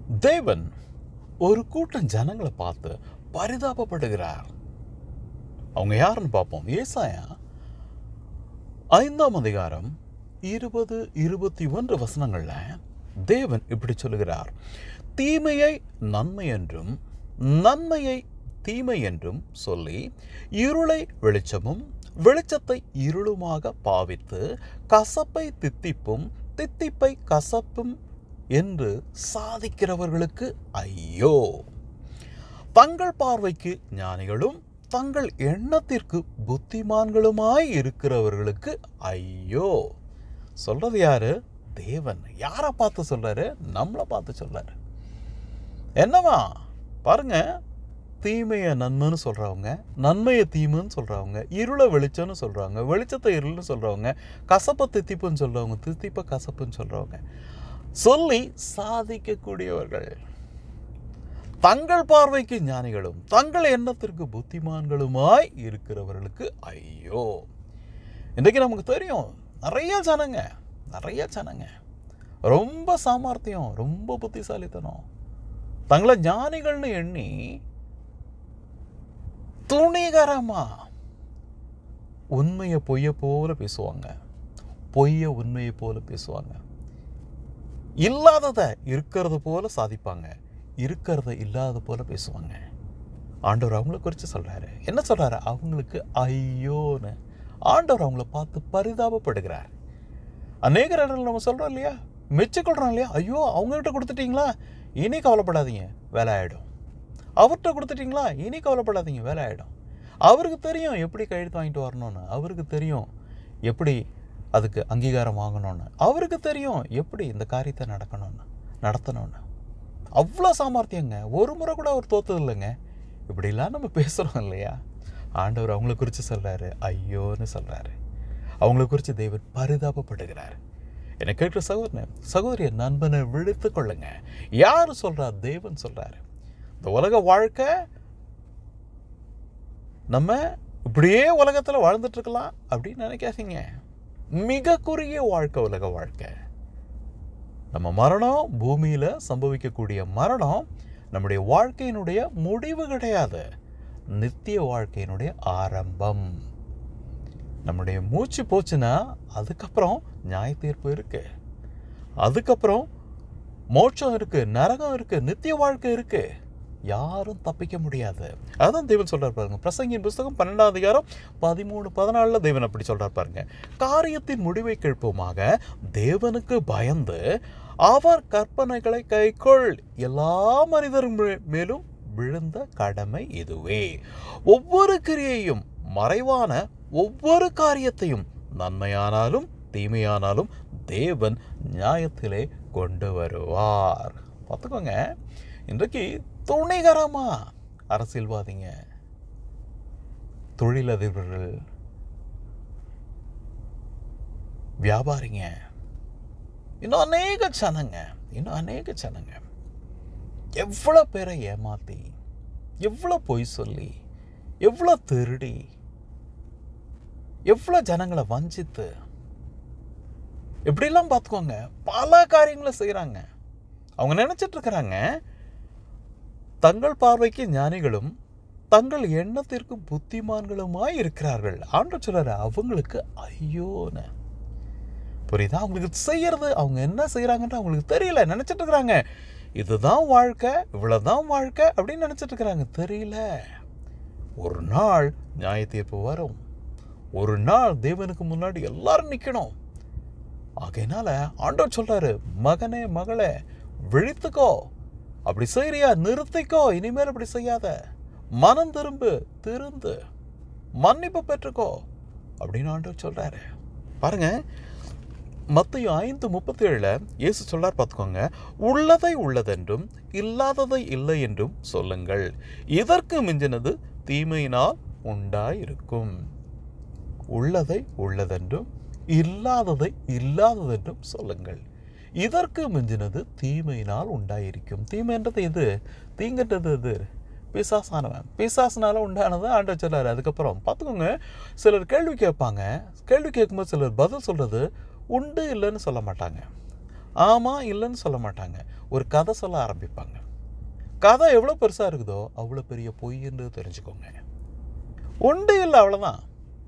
தேவன் ஒரு கூட்டம் ஜனங்களை பார்த்து பரிதாபப்படுகிறார். அவங்க யாருன்னு பார்ப்போம். ஏசாயா 5ஆம் அதிகாரம் 20-21 வசனங்கள்ல தேவன் இப்படி சொல்லுகிறார். தீமையை நன்மை என்றும் நன்மையை தீமை என்றும் சொல்லி இருளை வெளிச்சமும் வெளிச்சத்தை இருளுமாக பாவித்து கசப்பை தித்திப்பும் தித்திப்பை கசப்பும் என்று சாதிக்கிறவர்களுக்கு ஐயோ! தங்கள் பார்வைக்கு ஞானிகளும் தங்கள் எண்ணத்திற்கு புத்திமான்களுமாய் இருக்கிறவர்களுக்கு ஐயோ! சொல்றது யாரு? தேவன். யாரை பார்த்து சொல்றாரு? நம்மளை பார்த்து சொல்றாரு. என்னவா பாருங்க, தீமையை நன்மைன்னு சொல்றவங்க, நன்மையை தீமைன்னு சொல்றவங்க, இருளை வெளிச்சம்னு சொல்றவங்க, வெளிச்சத்தை இருள்னு சொல்றவங்க, கசப்பை தித்திப்புன்னு சொல்றவங்க, தித்திப்பை கசப்புன்னு சொல்றவங்க சொல்லி சாதிக்கக்கூடியவர்கள். தங்கள் பார்வைக்கு ஞானிகளும் தங்கள் எண்ணத்திற்கு புத்திமான்களுமாய் இருக்கிறவர்களுக்கு ஐயோ! இன்றைக்கு நமக்கு தெரியும், நிறைய ஜனங்க ரொம்ப சாமர்த்தியம், ரொம்ப புத்திசாலித்தனம், தங்களை ஞானிகள்னு எண்ணி துணிகரமா உண்மையை பொய்யை போல பேசுவாங்க, பொய்யை உண்மையை போல பேசுவாங்க, இல்லாததை இருக்கிறது போல சாதிப்பாங்க, இருக்கிறத இல்லாத போல பேசுவாங்க. ஆண்டவர் அவங்களை குறித்து சொல்றாரு. என்ன சொல்றாரு? அவங்களுக்கு ஐயோன்னு. ஆண்டவர் அவங்கள பார்த்து பரிதாபப்படுகிறார். அநேக இடங்கள் நம்ம சொல்றோம் இல்லையா, மெச்சுக்கொள்றோம் இல்லையா, ஐயோ அவங்ககிட்ட கொடுத்துட்டீங்களா, இனி கவலைப்படாதீங்க, வேலை ஆகிடும். அவர்கிட்ட கொடுத்துட்டீங்களா, இனி கவலைப்படாதீங்க, வேலை ஆகிடும். அவருக்கு தெரியும் எப்படி கையெழுத்து வாங்கிட்டு வரணும்னு, அவருக்கு தெரியும் எப்படி அதுக்கு அங்கீகாரம் வாங்கணும்னு, அவருக்கு தெரியும் எப்படி இந்த காரியத்தை நடத்தணும்னு. அவ்வளோ சாமர்த்தியங்க. ஒரு முறை கூட அவர் தோத்தது இல்லைங்க. இப்படிலாம் நம்ம பேசுகிறோம் இல்லையா. ஆண்டவர் அவங்கள குறித்து சொல்கிறாரு, ஐயோன்னு சொல்கிறாரு. அவங்கள குறித்து தேவன் பரிதாபப்படுகிறார். என்னை கேட்குற சகோதரிய நண்பனை விழித்து கொள்ளுங்க. யார் சொல்கிறார்? தேவன் சொல்கிறாரு. இந்த உலக வாழ்க்கை நம்ம இப்படியே உலகத்தில் வாழ்ந்துட்டுருக்கலாம் அப்படின்னு நினைக்காதீங்க. மிக குறுகிய வாழ்க்கை உலக வாழ்க்கை. நம்ம மரணம், பூமியில் சம்பவிக்கக்கூடிய மரணம் நம்முடைய வாழ்க்கையினுடைய முடிவு கிடையாது, நித்திய வாழ்க்கையினுடைய ஆரம்பம். நம்முடைய மூச்சு போச்சுன்னா அதுக்கப்புறம் நியாய தீர்ப்பு இருக்கு, அதுக்கப்புறம் மோட்சம் இருக்கு, நரகம் இருக்கு, நித்திய வாழ்க்கை இருக்கு. யாரும் தப்பிக்க முடியாது. அதான் தேவன் சொல்றார் பாருங்க. பிரசங்கியின் புஸ்தகம் 12ஆம் அதிகாரம் 13-14 தேவன் அப்படி சொல்றார் பாருங்க. காரியத்தின் முடிவை கேட்போமாக தேவனுக்கு பயந்து அவர் கற்பனைகளை கைக்கொள், எல்லா மனிதர் மேலும் விழுந்த கடமை இதுவே. ஒவ்வொரு கிரியையும் மறைவான ஒவ்வொரு காரியத்தையும் நன்மையானாலும் தீமையானாலும் தேவன் நியாயத்திலே கொண்டு வருவார். பார்த்துக்கோங்க, இன்றைக்கு துணிகரமா அரசியல்வாதிங்க, தொழிலதிபர்கள், வியாபாரிங்க, இன்னும் அநேக ஜனங்க எவ்வளோ பேரை ஏமாத்தி, எவ்வளோ பொய் சொல்லி, எவ்வளோ திருடி, எவ்வளோ ஜனங்களை வஞ்சித்து, இப்படிலாம் பார்த்துக்கோங்க பல காரியங்களை செய்கிறாங்க. அவங்க நினைச்சிட்டு இருக்கிறாங்க தங்கள் பார்வைக்கு ஞானிகளும் தங்கள் எண்ணத்திற்கு புத்திமான்களுமாய் இருக்கிறார்கள். ஆண்டவர் சொல்றாரு அவங்களுக்கு ஐயோன்னு. புரியுதா? அவங்களுக்கு செய்யறது, அவங்க என்ன செய்யறாங்கன்னு அவங்களுக்கு தெரியல. நினைச்சிட்டு இருக்கிறாங்க இதுதான் வாழ்க்கை, இவ்வளவுதான் வாழ்க்கை அப்படின்னு நினைச்சிட்டு இருக்கிறாங்க. தெரியல. ஒரு நாள் நியாய தீர்ப்பு வரும். ஒரு நாள் தேவனுக்கு முன்னாடி எல்லாரும் நிக்கணும். ஆகையினால ஆண்டவர் சொல்றாரு, மகனே மகளே விழித்துக்கோ, அப்படி செய்யறியா நிறுத்திக்கோ, இனிமேல் அப்படி செய்யாத, மனம் திருந்து மன்னிப்பு பெற்றுக்கோ அப்படின்னு ஆண்டவர் சொல்றாரு. பாருங்க, மத்தேயு 5:37 இயேசு சொல்றார் பார்த்துக்கோங்க. உள்ளதை உள்ளதென்றும் இல்லாததை இல்லை என்றும் சொல்லுங்கள், இதற்கு மிஞ்சினது தீமையினால் உண்டாயிருக்கும். உள்ளதை உள்ளதென்றும் இல்லாததை இல்லாததென்றும் சொல்லுங்கள், இதற்கு மிஞ்சினது தீமையினால் உண்டாயிருக்கும். தீமைன்றது எது? தீங்கன்றது எது? பிசாசானவன். பிசாசுனால உண்டானது ஆண்டவர் சொல்லாரு. அதுக்கப்புறம் பார்த்துக்கோங்க, சிலர் கேள்வி கேட்பாங்க. கேள்வி கேட்கும்போது சிலர் பதில் சொல்றது உண்டு இல்லைன்னு சொல்ல மாட்டாங்க. ஆமாம் இல்லைன்னு சொல்ல மாட்டாங்க. ஒரு கதை சொல்ல ஆரம்பிப்பாங்க. கதை எவ்வளோ பெருசாக இருக்குதோ அவ்வளோ பெரிய பொய்ன்னு தெரிஞ்சுக்கோங்க. உண்டு இல்லை, அவ்வளோதான்.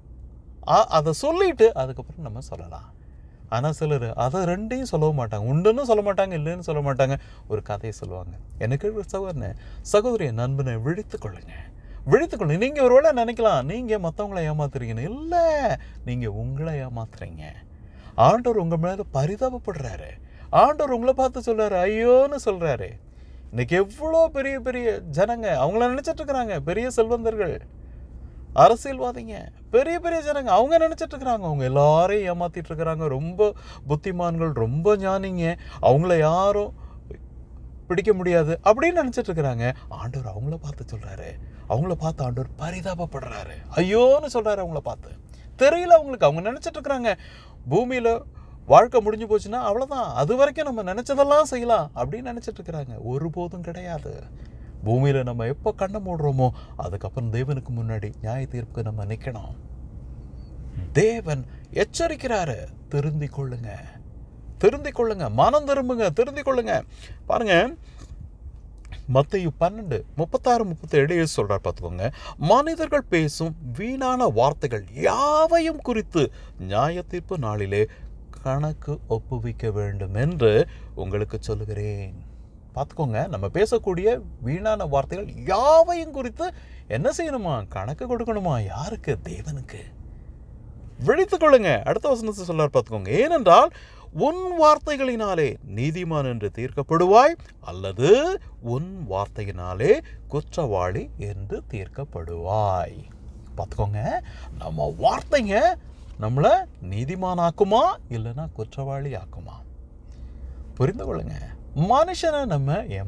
அதை சொல்லிட்டு அதுக்கப்புறம் நம்ம சொல்லலாம். ஆனால் சிலர் அதை ரெண்டையும் சொல்லவும் மாட்டாங்க. உண்டுன்னு சொல்ல மாட்டாங்க, இல்லைன்னு சொல்ல மாட்டாங்க, ஒரு கதையை சொல்லுவாங்க. எனக்கு சகோதரனை சகோதரியை நண்பனை விழித்துக்கொள்ளுங்க. நீங்கள் ஒரு வேளை நினைக்கலாம் நீங்கள் மற்றவங்களை ஏமாத்துறீங்கன்னு. இல்லை, நீங்கள் உங்களை ஏமாத்துறீங்க. ஆண்டவர் உங்கள் மேலே பரிதாபப்படுறாரு. ஆண்டவர் உங்களை பார்த்து சொல்கிறாரு, ஐயோன்னு சொல்கிறாரு. இன்னைக்கு எவ்வளோ பெரிய பெரிய ஜனங்க அவங்கள நினச்சிட்டு இருக்கிறாங்க, பெரிய செல்வந்தர்கள், அரசியல்வாதிங்க, பெரிய பெரிய ஜனங்க அவங்க நினச்சிட்டு இருக்கிறாங்க அவங்க எல்லாரையும் ஏமாத்திட்டு இருக்கிறாங்க. ரொம்ப புத்திமான்கள், ரொம்ப ஞானிங்க, அவங்கள யாரும் பிடிக்க முடியாது அப்படின்னு நினச்சிட்டு இருக்கிறாங்க. ஆண்டவர் அவங்கள பார்த்து சொல்கிறாரு, அவங்கள பார்த்து ஆண்டவர் பரிதாபப்படுறாரு, ஐயோன்னு சொல்கிறாரு. அவங்கள பார்த்து தெரியல அவங்களுக்கு. அவங்க நினச்சிட்டு இருக்கிறாங்க பூமியில் வாழ்க்கை முடிஞ்சு போச்சுன்னா அவ்வளோதான், அது வரைக்கும் நம்ம நினச்சதெல்லாம் செய்யலாம் அப்படின்னு நினச்சிட்டு இருக்கிறாங்க. ஒருபோதும் கிடையாது. பூமியில் நம்ம எப்போ கண்ணை மூடுறோமோ அதுக்கப்புறம் தேவனுக்கு முன்னாடி நியாய தீர்ப்புக்கு நம்ம நிற்கணும். தேவன் எச்சரிக்கிறாரு, திருந்திக் கொள்ளுங்க, மனம் திரும்புங்க, திருந்திக் கொள்ளுங்க. பாருங்க, மத்தேயு 12:36-37 சொல்றார், பார்த்துக்கோங்க. மனிதர்கள் பேசும் வீணான வார்த்தைகள் யாவையும் குறித்து நியாய தீர்ப்பு நாளிலே கணக்கு ஒப்புவிக்க வேண்டும் என்று உங்களுக்கு சொல்லுகிறேன். பார்த்துக்கோங்க, நம்ம பேசக்கூடிய வீணான வார்த்தைகள் யாவையும் குறித்து என்ன செய்யணுமா? கணக்கு கொடுக்கணுமா? யாருக்கு? தேவனுக்கு. விழித்துக் கொள்ளுங்க. அடுத்த வசனத்தை சொல்றார், பார்த்துக்கோங்க. ஏனென்றால் உன் வார்த்தைகளினாலே நீதிமான் என்று தீர்க்கப்படுவாய், அல்லது உன் வார்த்தையினாலே குற்றவாளி என்று தீர்க்கப்படுவாய். பார்த்துக்கோங்க, நம்ம வார்த்தைங்க நம்மளை நீதிமானாக்குமா இல்லைன்னா குற்றவாளி ஆக்குமா? புரிந்து கொள்ளுங்க. மனுஷனை நம்ம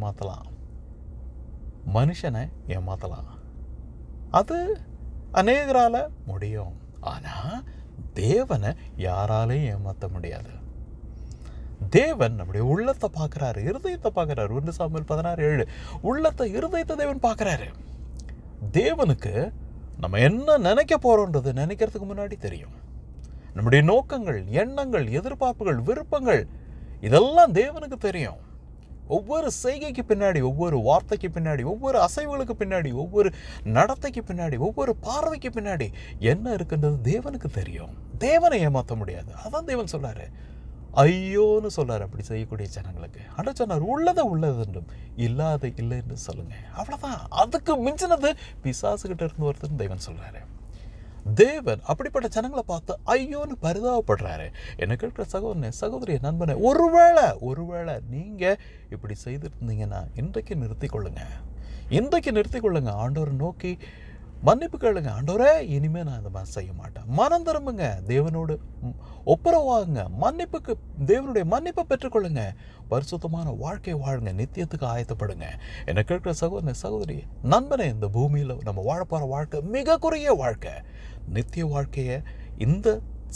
ஏமாத்தலாம், அது அநேகரால முடியும். ஆனால் தேவனை யாராலையும் ஏமாற்ற முடியாது. தேவன் நம்முடைய உள்ளத்தை பார்க்குறாரு, இருதயத்தை பார்க்குறாரு. 1 சாமுவேல் 16:7 உள்ளத்தை, இருதயத்தை தேவன் பார்க்குறாரு. தேவனுக்கு நம்ம என்ன நினைக்க போகிறோன்றது நினைக்கிறதுக்கு முன்னாடி தெரியும். நம்முடைய நோக்கங்கள், எண்ணங்கள், எதிர்பார்ப்புகள், விருப்பங்கள் இதெல்லாம் தேவனுக்கு தெரியும். ஒவ்வொரு செய்கைக்கு பின்னாடி, ஒவ்வொரு வார்த்தைக்கு பின்னாடி, ஒவ்வொரு அசைவுகளுக்கு பின்னாடி, ஒவ்வொரு நடத்தைக்கு பின்னாடி, ஒவ்வொரு பார்வைக்கு பின்னாடி என்ன இருக்குன்றது தேவனுக்கு தெரியும். தேவனை ஏமாற்ற முடியாது. அதான் தேவன் சொல்றாரு, ஐயோன்னு சொல்றாரு அப்படி செய்யக்கூடிய ஜனங்களுக்கு. ஆண்டவர் சொன்னார், உள்ளதை உள்ளதென்றும் இல்லாத இல்லை என்று சொல்லுங்க. அவ்வளவுதான். அதுக்கு மிஞ்சினது பிசாசுகிட்ட இருந்து ஒருத்தர் தேவன் சொல்றாரு. தேவன் அப்படிப்பட்ட ஜனங்களை பார்த்து ஐயோன்னு பரிதாபப்படுறாரு. எனக்கு இருக்கிற சகோதரனே, சகோதரிய, நண்பனே, ஒருவேளை நீங்க இப்படி செய்திருந்தீங்கன்னா இன்றைக்கு நிறுத்திக் கொள்ளுங்க. ஆண்டவரை நோக்கி மன்னிப்பு கேளுங்க. ஆண்டவரே, இனிமே நான் இந்த மாதிரி செய்ய மாட்டேன். மனம் திரும்புங்க, தேவனோடு ஒப்புரவாகுங்க, தேவனுடைய மன்னிப்பை பெற்றுக்கொள்ளுங்க, பரிசுத்தமான வாழ்க்கை வாழுங்க, நித்தியத்துக்கு ஆயத்தப்படுங்க. எனக்கு இருக்கிற சகோதரனே, சகோதரி, நண்பனே, இந்த பூமியில் நம்ம வாழப்போற வாழ்க்கை மிக குறுகிய வாழ்க்கை. நித்திய வாழ்க்கையை இந்த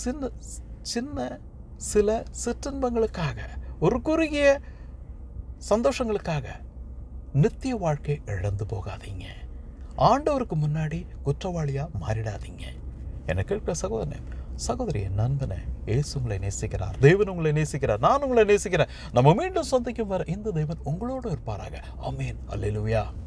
சில சிற்றின்பங்களுக்காக, ஒரு குறுகிய சந்தோஷங்களுக்காக நித்திய வாழ்க்கை இழந்து போகாதீங்க. ஆண்டவருக்கு முன்னாடி குற்றவாளியா மாறிடாதீங்க. எனக்கு இருக்கிற சகோதரனே, சகோதரி, நண்பனே, இயேசு உங்களை நேசிக்கிறார், தேவன் உங்களை நேசிக்கிறார், நான் உங்களை நேசிக்கிறேன். நம்ம மீண்டும் சந்திக்கும் வரை இந்த தேவன் உங்களோடு இருப்பாராக. ஆமென். அல்லேலூயா.